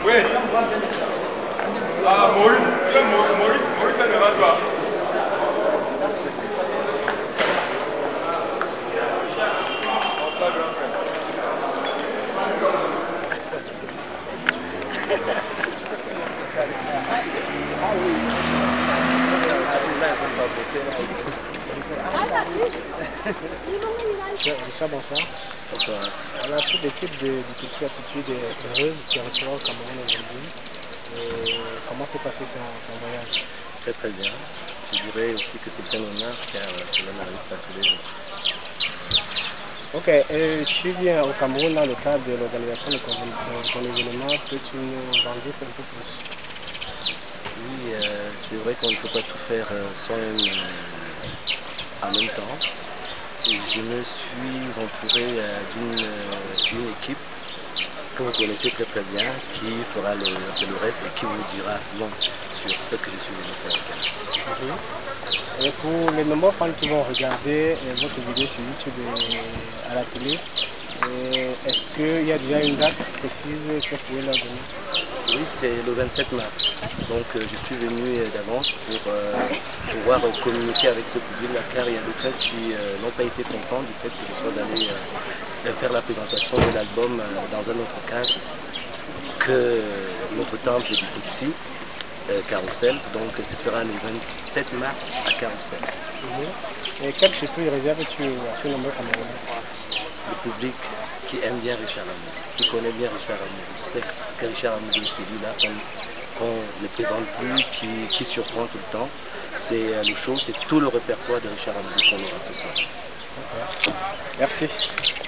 Oui. Ah, Maurice est devant toi. Bonsoir, grand frère. Richard, bonsoir. Bonsoir. Alors, toute l'équipe du Petit Aptitude est heureuse qui recevra au Cameroun aujourd'hui. Comment s'est passé ton voyage? Très très bien. Je dirais aussi que c'est un honneur car cela n'arrive pas tous les jours. Ok, tu viens au Cameroun dans le cadre de l'organisation de ton événement. Peux-tu nous en dire un peu plus? Oui, c'est vrai qu'on ne peut pas tout faire soi-même en même temps. Et je me suis entouré d'une équipe que vous connaissez très très bien, qui fera le reste et qui vous dira long sur ce que je suis venu faire au Canada. Et pour les nombreux fans qui vont regarder votre vidéo sur YouTube et à la télé, est-ce qu'il y a déjà une date précise que vous pouvez leur donner? Oui, c'est le 27 mars. Donc je suis venu d'avance pour pouvoir communiquer avec ce public-là, car il y a d'autres qui n'ont pas été contents du fait que je sois allé faire la présentation de l'album dans un autre cadre que notre temple du Tutsi, Carrousel. Donc ce sera le 27 mars à Carrousel. Et quel surprise réserves-tu à ce nombreux Camerounais? Le public qui aime bien Richard Amourou, qui connaît bien Richard Amourou, sait que Richard Amourou est celui-là qu'on ne présente plus, qui surprend tout le temps. C'est le show, c'est tout le répertoire de Richard Amourou qu'on aura ce soir. Merci.